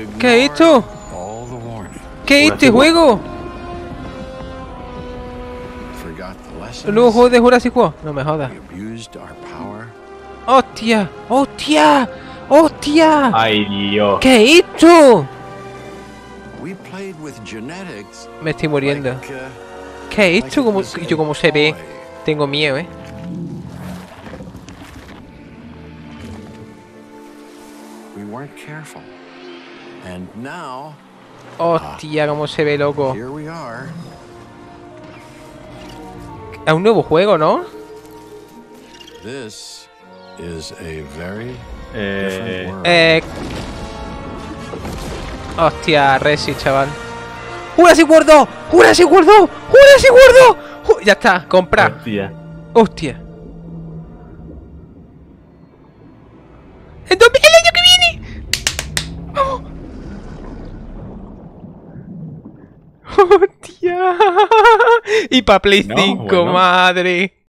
¿Qué es esto? ¿Qué es este juego? ¿El nuevo juego de Jurassic World? No me jodas. ¡Hostia! ¡Hostia! ¡Hostia! Ay, Dios. ¿Qué es esto? Me estoy muriendo. ¿Qué es esto? ¿Cómo se ve? Tengo miedo, ¿eh? Hostia, cómo se ve, loco. Es un nuevo juego, ¿no? Hostia, Resi, chaval. ¡Jurassic World 2! ¡Jurassic World 2! ¡Jurassic World 2! Ya está, comprar. Hostia. Hostia. Entonces, el año que viene. Vamos. Hostia. Y para Play 5, bueno. madre.